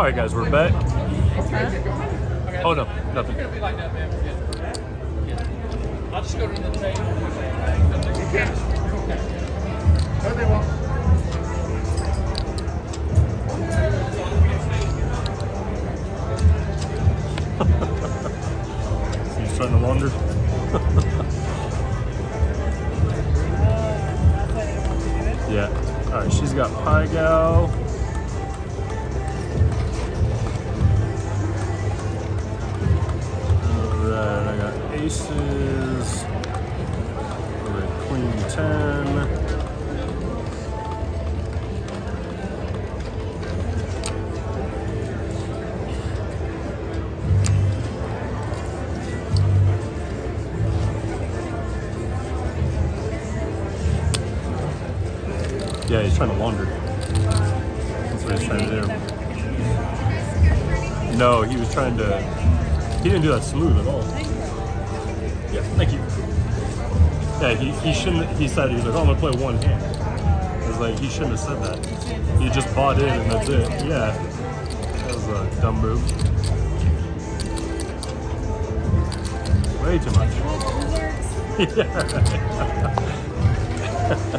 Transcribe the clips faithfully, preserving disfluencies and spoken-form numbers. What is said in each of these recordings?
Alright guys, we're back. Oh no, nothing. I'll just go to the table. You can. What do they want? He's trying to wander. Yeah. Alright, she's got PAIGOW. Alright, I got aces. Alright, queen ten. Yeah, he's trying to wander. That's what he's trying to do. No, he was trying to... He didn't do that smooth at all. Yeah, thank you. Yeah, he, he shouldn't... He said, he was like, oh, I'm going to play one hand. I was like, he shouldn't have said that. He just bought in and that's it. Yeah. That was a dumb move. Way too much. Yeah, right.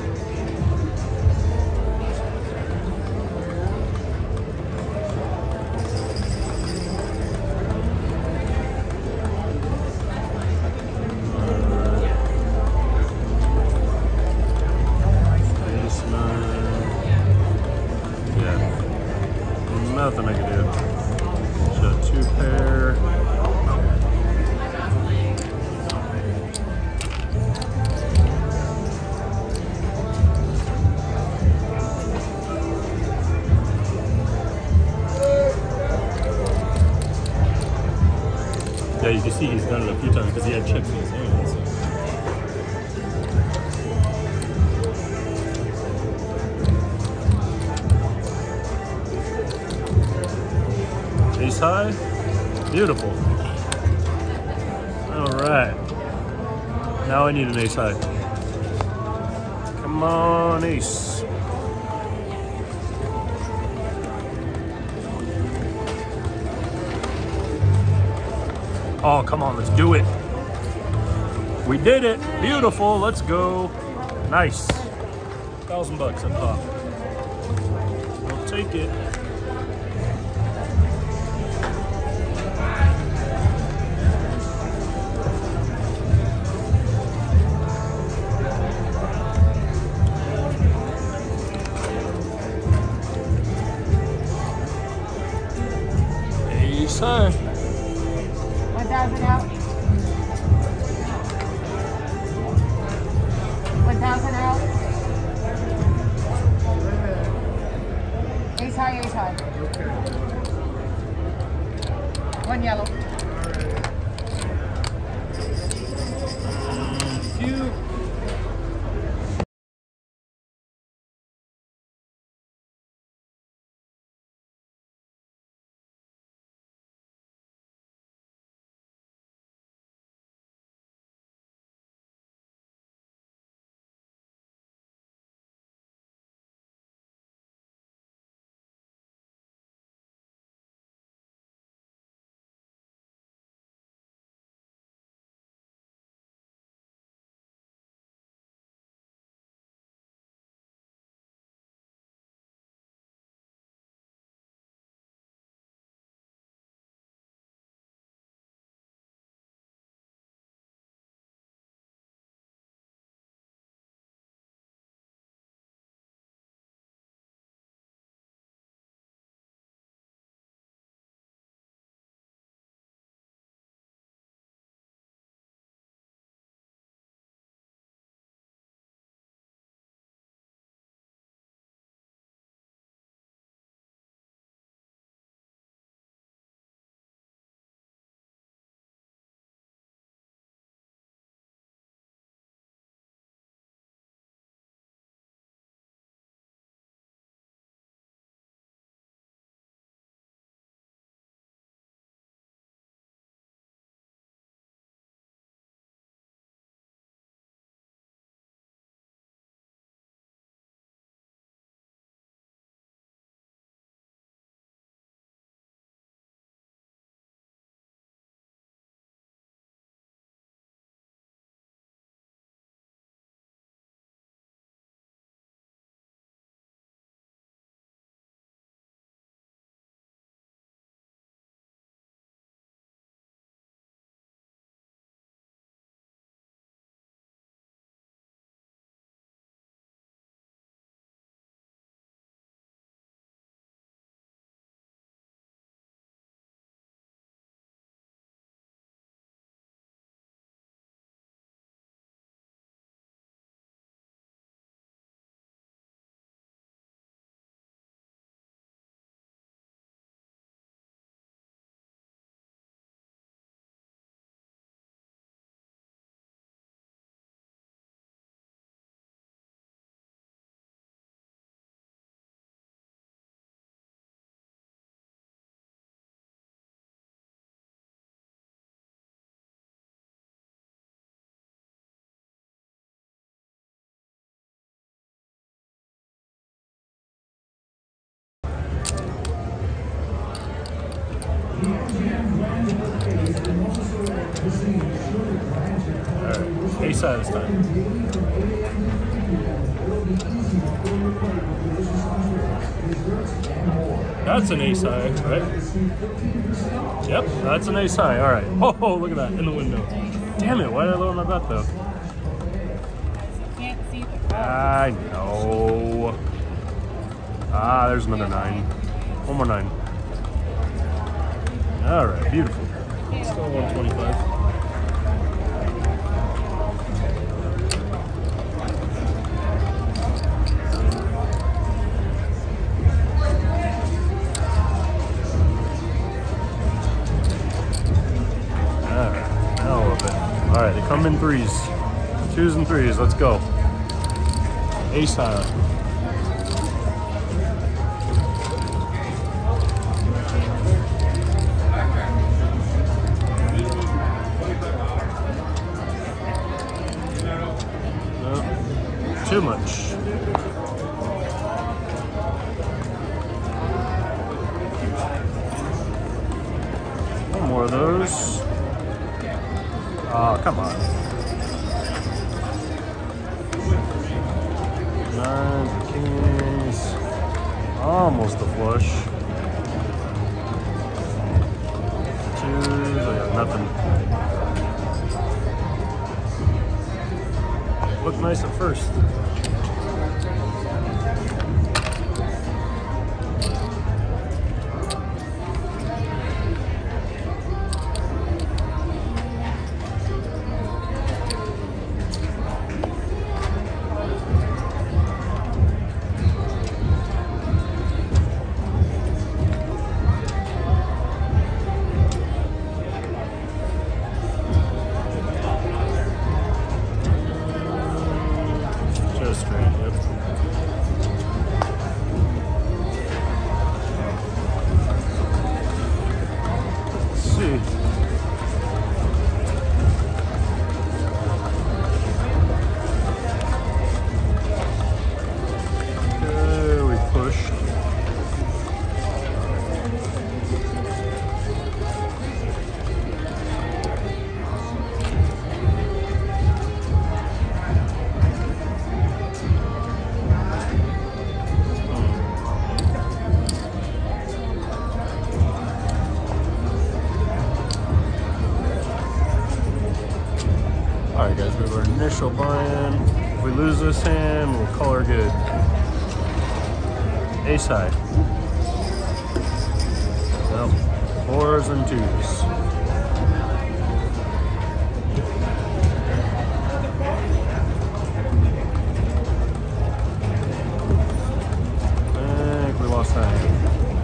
Nothing I can do. So two pair. Yeah, you can see he's done it a few times because he had chips in his hands. Ace high, beautiful. All right, now I need an ace high. Come on, ace. Oh, come on, let's do it. We did it, beautiful, let's go. Nice, thousand bucks up top. We'll take it. Son. one thousand out. one thousand out. Ace high, ace high. One yellow. Few. Alright, ace high this time. That's an ace high, right? Yep, that's an ace high. Alright. Oh, oh, look at that, in the window. Damn it, why did I lower my bet though? Can't see the I know. Ah, there's another nine. One more nine. Alright, beautiful. Let's go one twenty-five. Alright, now a little bit. Alright, they come in threes. Twos and threes, let's go. Ace high. Too much. One more of those. Oh, come on. Nines, kings. Almost a flush. Twos, I got nothing. Looked nice at first. Alright guys, we have our initial buy-in. If we lose this hand, we'll call her good. Ace high. Well, fours and twos. I think we lost that hand.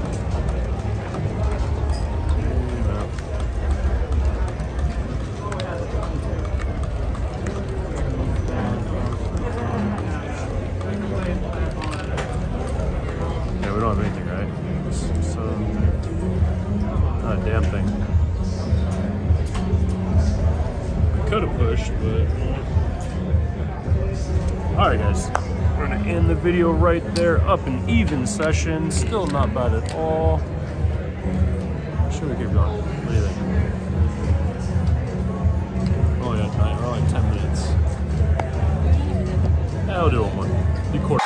We don't have anything, right? So, not a damn thing. We could have pushed, but... Alright guys, we're gonna end the video right there. Up and even session, still not bad at all. Should we keep going? What do you think? Oh yeah, time. We're only ten minutes. I'll do one more. Be core.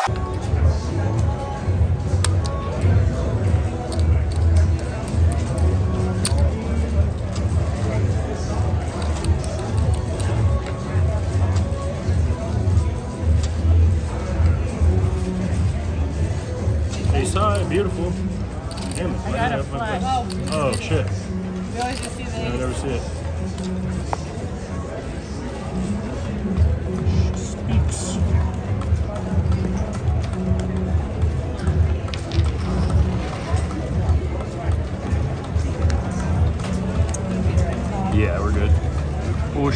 Side, beautiful. Damn it. I got a flash. Oh, oh shit. We always just see the I never see it. Speaks. Yeah, we're good. Push.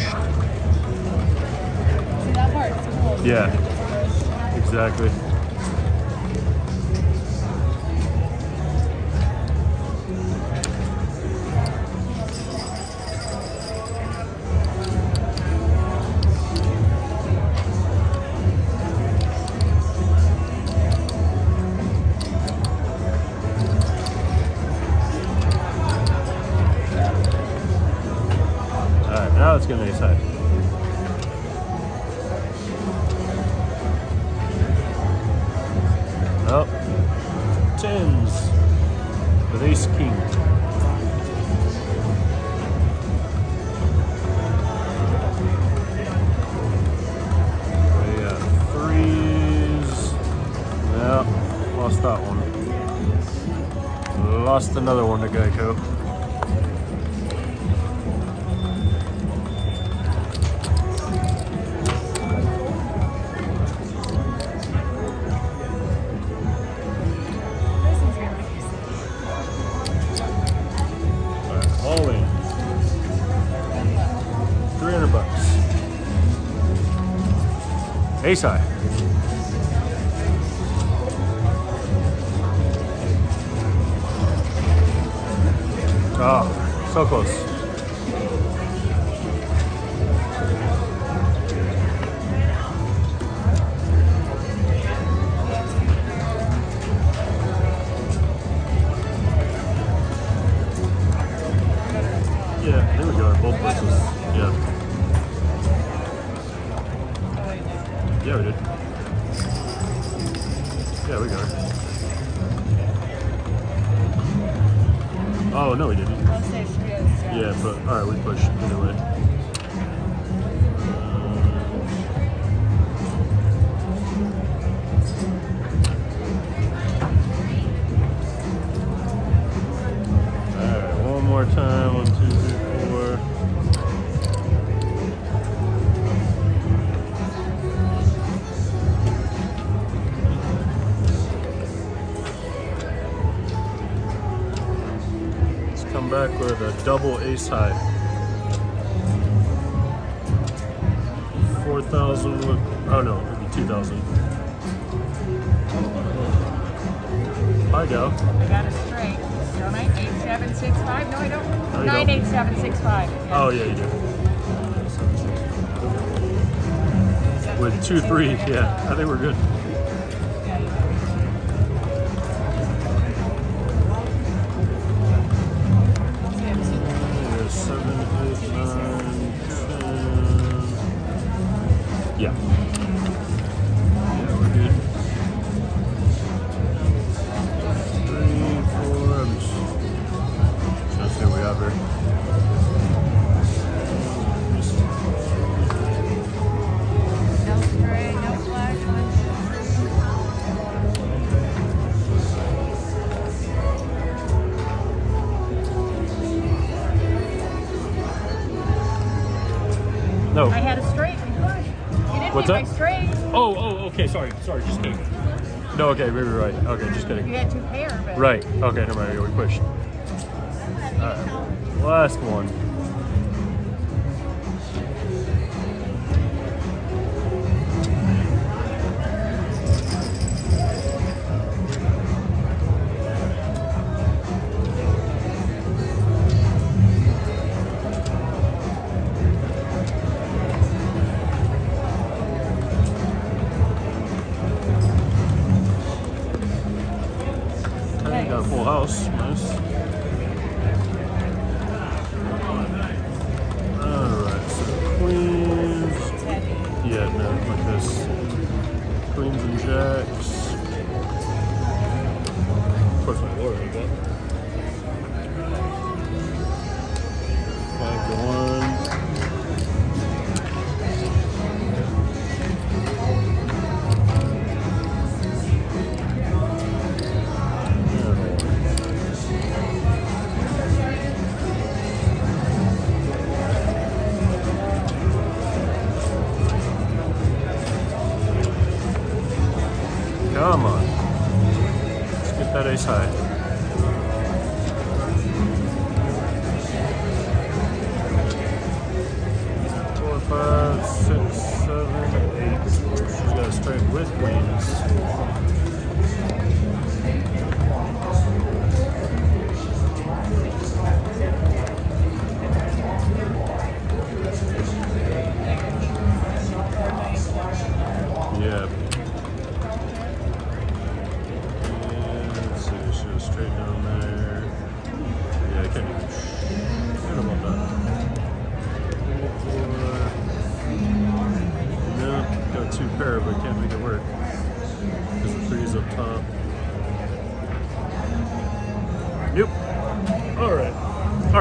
See that part? It's cool. Yeah, exactly. let's get an ace high. Oh, tens with ace king. We got threes. Yeah, lost that one. Lost another one to Geico. All in. three hundred bucks. Ace high. Oh, so close. Yeah, there we go. Both places. Yeah. Yeah, we did. Yeah, we got it. Oh, no, we didn't. Yeah, but alright, we pushed either way. Alright, one more time. One, two, three, four. Come back with a double ace high. four thousand with, oh no, it'd be two thousand. PAIGOW. I got a straight. Don't I? eight seven six five? No, I don't. No, you nine don't. eight seven six five. Yeah. Oh, yeah, you do. With two, three, yeah, I think we're good. Yeah. Yeah, we're good. Three, four, I'm just trying to see what we have here. No spray, no flash. No. I had a straight. What's that? Straight. Oh, oh, okay, sorry, sorry, just kidding. No, okay, maybe right. Okay, just kidding. You had two pair, but... Right, okay, never mind, we pushed. Alright, last one. Got a full house, nice. Alright, so queens. Yeah, no, like this. Queens and jacks. Push my lord like that. Five to one. Come on. Let's get that ace high. Four, five, six, seven, eight. She's got a straight with queens. Yeah. Let's see,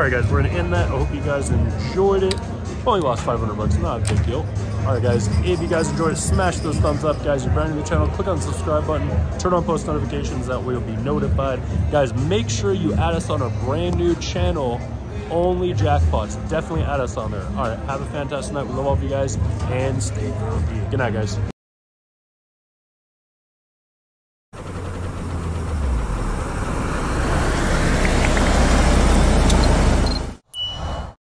right, guys, we're gonna end that. I hope you guys enjoyed it. Only lost five hundred bucks, not a big deal. All right, guys, if you guys enjoyed it, smash those thumbs up. Guys, you're brand new to the channel, click on the subscribe button, turn on post notifications, that way you'll be notified. Guys, make sure you add us on our brand new channel, Only Jackpots. Definitely add us on there. All right, have a fantastic night. We love all of you guys, and stay groovy. Good night, guys.